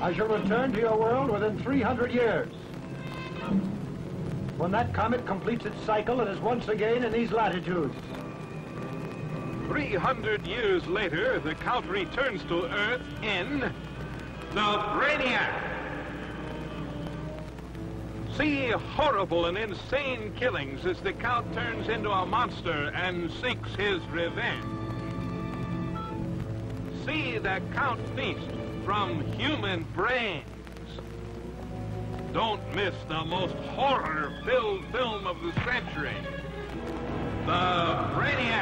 I shall return to your world within 300 years. When that comet completes its cycle, it is once again in these latitudes. 300 years later, the Count returns to Earth in the Brainiac. See horrible and insane killings as the Count turns into a monster and seeks his revenge. See the Count feast from human brains. Don't miss the most horror-filled film of the century, the Brainiac